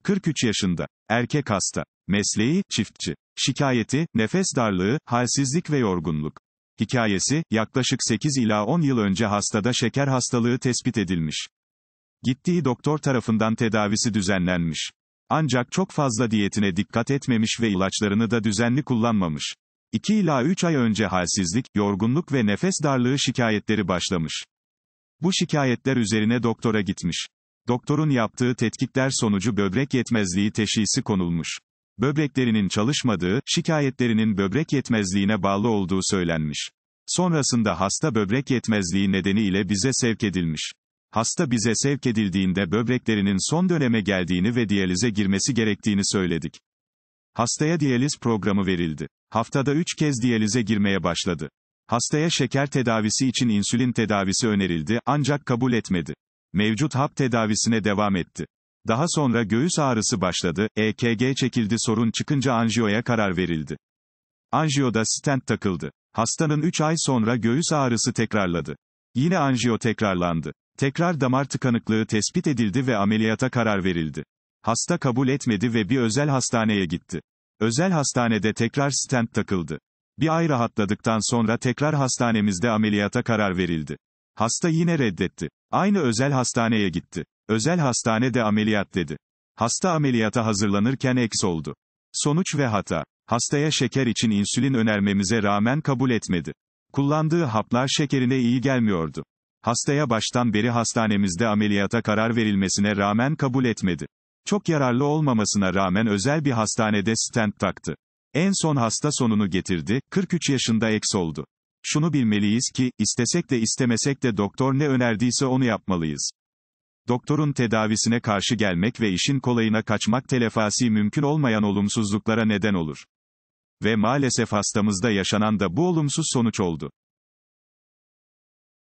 43 yaşında. Erkek hasta. Mesleği, çiftçi. Şikayeti, nefes darlığı, halsizlik ve yorgunluk. Hikayesi, yaklaşık 8 ila 10 yıl önce hastada şeker hastalığı tespit edilmiş. Gittiği doktor tarafından tedavisi düzenlenmiş. Ancak çok fazla diyetine dikkat etmemiş ve ilaçlarını da düzenli kullanmamış. 2 ila 3 ay önce halsizlik, yorgunluk ve nefes darlığı şikayetleri başlamış. Bu şikayetler üzerine doktora gitmiş. Doktorun yaptığı tetkikler sonucu böbrek yetmezliği teşhisi konulmuş. Böbreklerinin çalışmadığı, şikayetlerinin böbrek yetmezliğine bağlı olduğu söylenmiş. Sonrasında hasta böbrek yetmezliği nedeniyle bize sevk edilmiş. Hasta bize sevk edildiğinde böbreklerinin son döneme geldiğini ve diyalize girmesi gerektiğini söyledik. Hastaya diyaliz programı verildi. Haftada 3 kez diyalize girmeye başladı. Hastaya şeker tedavisi için insülin tedavisi önerildi, ancak kabul etmedi. Mevcut hap tedavisine devam etti. Daha sonra göğüs ağrısı başladı, EKG çekildi, sorun çıkınca anjiyoya karar verildi. Anjiyoda stent takıldı. Hastanın 3 ay sonra göğüs ağrısı tekrarladı. Yine anjiyo tekrarlandı. Tekrar damar tıkanıklığı tespit edildi ve ameliyata karar verildi. Hasta kabul etmedi ve bir özel hastaneye gitti. Özel hastanede tekrar stent takıldı. Bir ay rahatladıktan sonra tekrar hastanemizde ameliyata karar verildi. Hasta yine reddetti. Aynı özel hastaneye gitti. Özel hastanede ameliyat dedi. Hasta ameliyata hazırlanırken eks oldu. Sonuç ve hata. Hastaya şeker için insülin önermemize rağmen kabul etmedi. Kullandığı haplar şekerine iyi gelmiyordu. Hastaya baştan beri hastanemizde ameliyata karar verilmesine rağmen kabul etmedi. Çok yararlı olmamasına rağmen özel bir hastanede stent taktı. En son hasta sonunu getirdi, 43 yaşında eks oldu. Şunu bilmeliyiz ki, istesek de istemesek de doktor ne önerdiyse onu yapmalıyız. Doktorun tedavisine karşı gelmek ve işin kolayına kaçmak telafisi mümkün olmayan olumsuzluklara neden olur. Ve maalesef hastamızda yaşanan da bu olumsuz sonuç oldu.